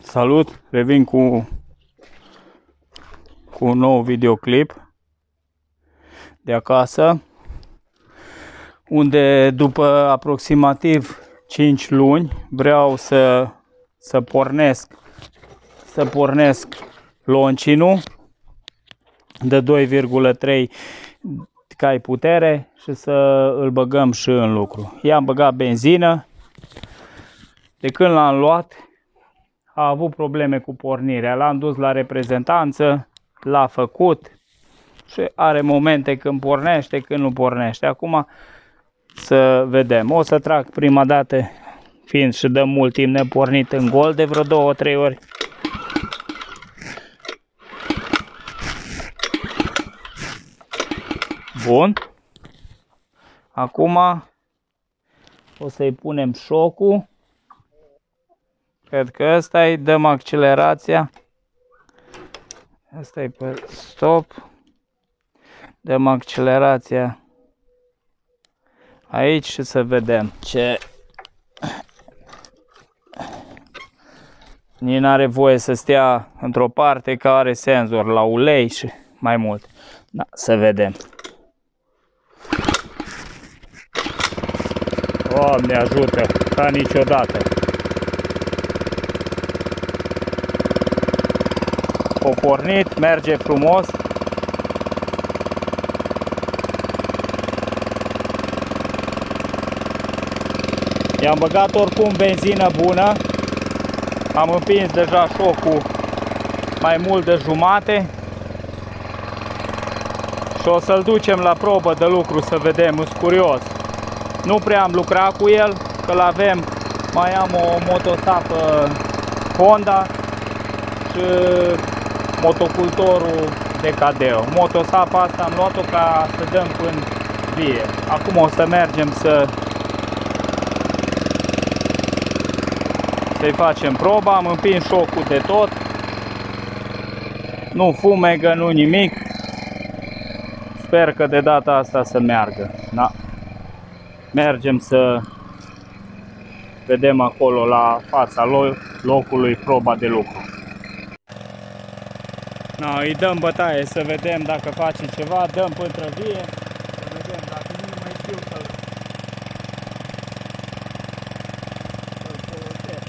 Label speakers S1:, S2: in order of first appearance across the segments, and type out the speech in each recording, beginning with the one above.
S1: Salut! Revin cu un nou videoclip de acasă, unde după aproximativ 5 luni vreau să pornesc loncinul de 2,3 cai putere și să îl băgăm și în lucru. I-am băgat benzină. De când l-am luat, a avut probleme cu pornirea. L-am dus la reprezentanță, l-a făcut și are momente când pornește, când nu pornește. Acum să vedem. O să trag prima dată, fiind și dăm mult timp nepornit în gol de vreo 2-3 ori. Bun. Acum o să-i punem șocul. Cred că ăsta îi dăm accelerația. Asta e pe stop. Dăm accelerația aici și să vedem ce. Nici n-are voie să stea într-o parte care are senzor la ulei și mai mult. Da, să vedem. Doamne ajută, ca niciodată. O pornit, merge frumos. I-am băgat oricum benzină bună. Am împins deja șocul mai mult de jumate. Și o să-l ducem la probă de lucru să vedem, sunt curios. Nu prea am lucrat cu el, că l-avem, mai am o motosapă Honda și motocultorul de cadeu. Motosapa asta am luat-o ca să dăm până vie. Acum o să mergem să-i facem proba. Am împins șocul de tot. Nu fumegă, nu nimic. Sper că de data asta să meargă. Da. Mergem să vedem acolo la fața locului proba de lucru. Da, îi dăm bătaie să vedem dacă face ceva, dăm până vie, să vedem dacă nu mai știu să-l folosesc.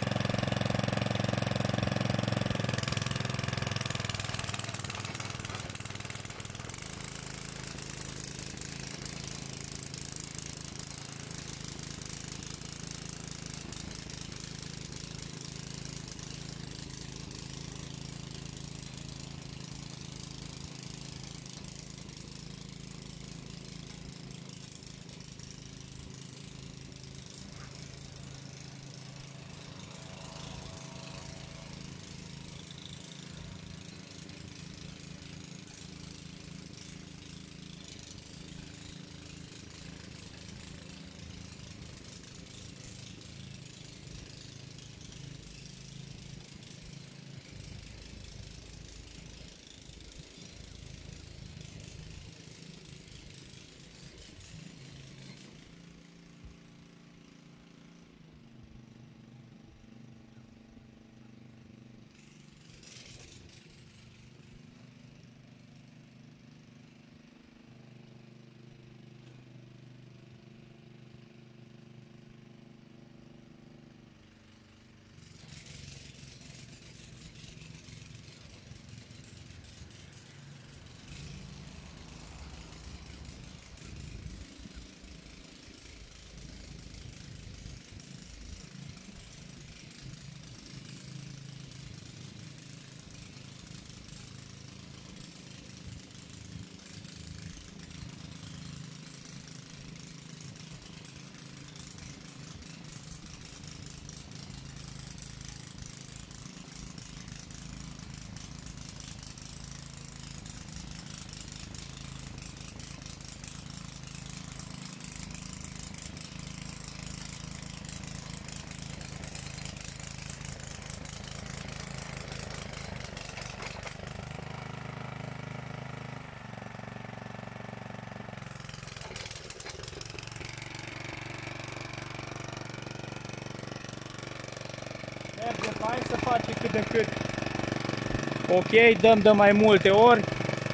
S1: Merge fain, să face cât de cât. Ok, dăm de mai multe ori.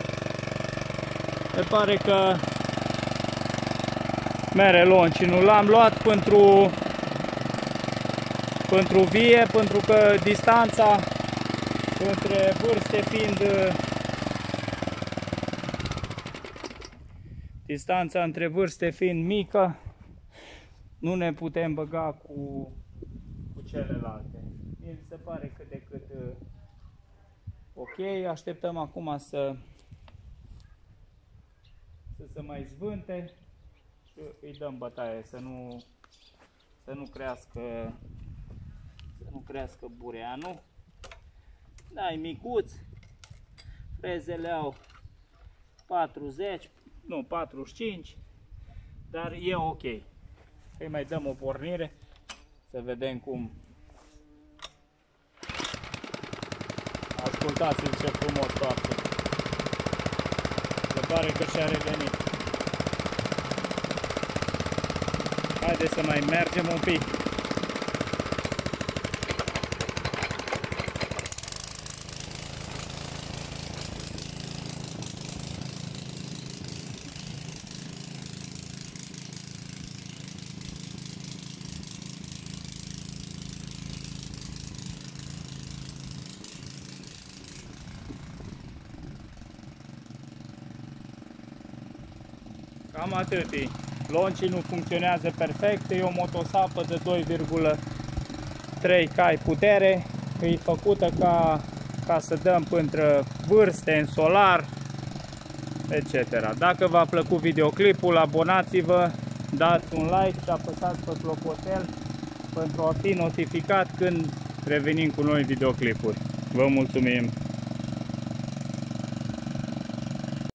S1: Se pare că mere loncinul. L-am luat pentru vie, pentru că distanța între vârste fiind mică, nu ne putem băga cu celelalte. Mi se pare cât de cât ok. Așteptăm acum să se mai zvânte și îi dăm bătaie, să nu crească bureanul. Da, e micuț. Frezele au 40, nu, 45, dar e ok. Îi mai dăm o pornire să vedem cum. Ascultați-l ce frumos toarce. Se pare că și-a revenit. Haideți să mai mergem un pic. Cam atât. Loncinul funcționează perfect, e o motosapă de 2,3 cai putere, e făcută ca să dăm între vârste, în solar, etc. Dacă v-a plăcut videoclipul, abonați-vă, dați un like și apăsați pe clopoțel pentru a fi notificat când revenim cu noi videoclipuri. Vă mulțumim!